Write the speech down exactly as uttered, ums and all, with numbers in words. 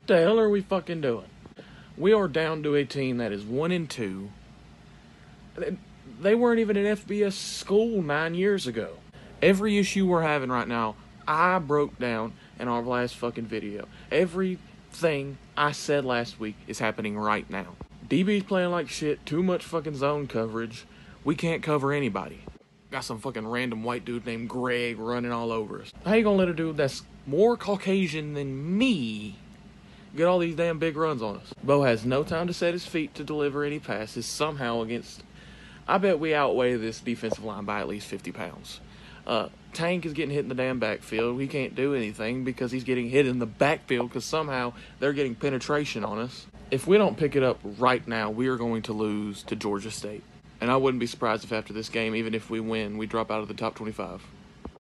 The hell are we fucking doing? We are down to a team that is one and two. They weren't even an F B S school nine years ago. Every issue we're having right now, I broke down in our last fucking video. Everything I said last week is happening right now. D B's playing like shit, too much fucking zone coverage. We can't cover anybody. Got some fucking random white dude named Greg running all over us. How you gonna let a dude that's more Caucasian than me get all these damn big runs on us? Bo has no time to set his feet to deliver any passes somehow against... I bet we outweigh this defensive line by at least fifty pounds. Uh, Tank is getting hit in the damn backfield. We can't do anything because he's getting hit in the backfield because somehow they're getting penetration on us. If we don't pick it up right now, we are going to lose to Georgia State. And I wouldn't be surprised if after this game, even if we win, we drop out of the top twenty-five.